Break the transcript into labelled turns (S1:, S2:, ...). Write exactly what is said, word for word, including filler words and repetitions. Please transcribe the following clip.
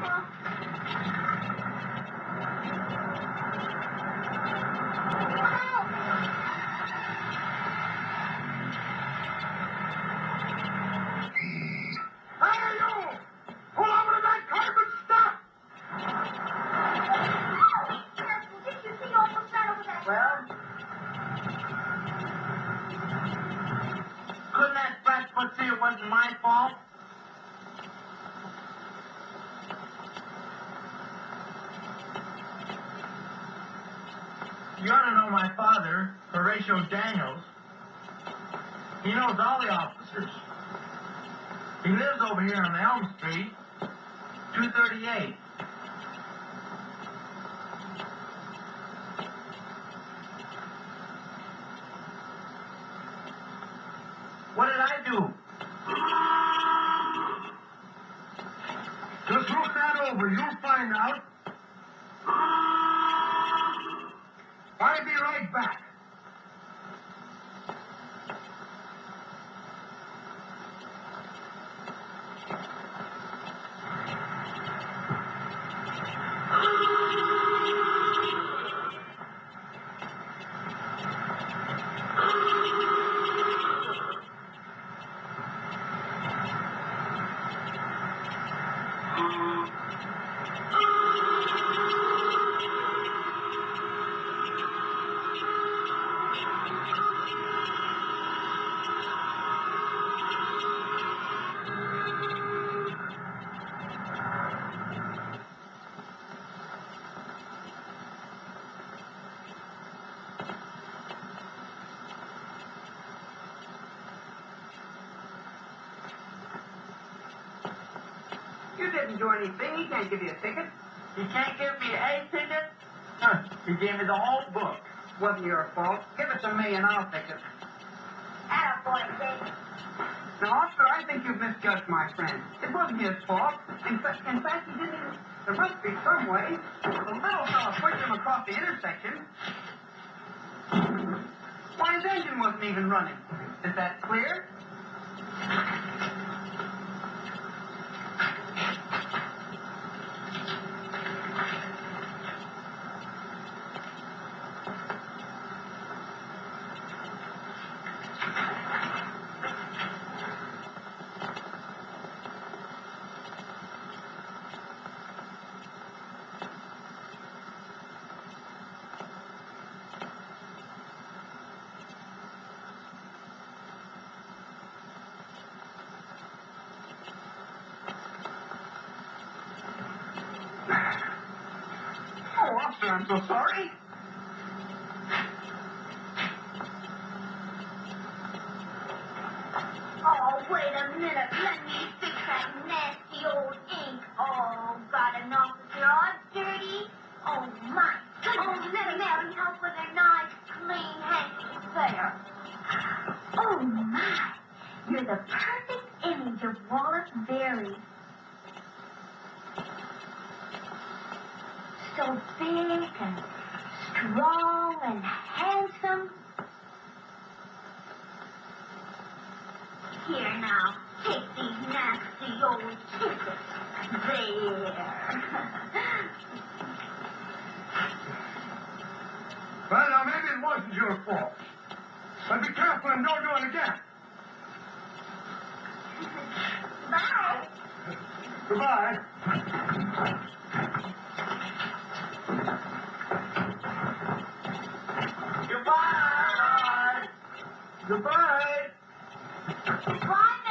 S1: Couldn't that Bradford see it wasn't my fault? You ought to know my father, Horatio Daniels. He knows all the officers. He lives over here on Elm Street, two thirty-eight. What did I do?
S2: Just look that over. You'll find out. I'll be right back.
S3: You didn't do anything. He can't give you a ticket.
S1: He can't give me a ticket? Huh. He gave me the whole book.
S3: Wasn't your fault. Give it to me and I'll take it.
S4: Attaboy, Dave.
S3: Now, Oscar, I think you've misjudged my friend. It wasn't his fault. In, fa- in fact, he didn't even... There must be some way. The little fellow pushed him across the intersection. Why, his engine wasn't even running. Is that clear? Oh, officer, I'm so sorry.
S4: Oh, wait a minute. Let me fix that nasty old ink. Oh, got an officer all dirty. Oh, my. Oh, let Mary help with a nice, clean hanky there. Oh, my. You're the perfect image of Wallace Berry. So big and strong and handsome. Here now, take these nasty old tickets. There.
S2: Well, now, maybe it wasn't your fault. But be careful and don't do it again.
S4: Bye.
S2: Goodbye.
S1: Goodbye! Goodbye!
S4: Bye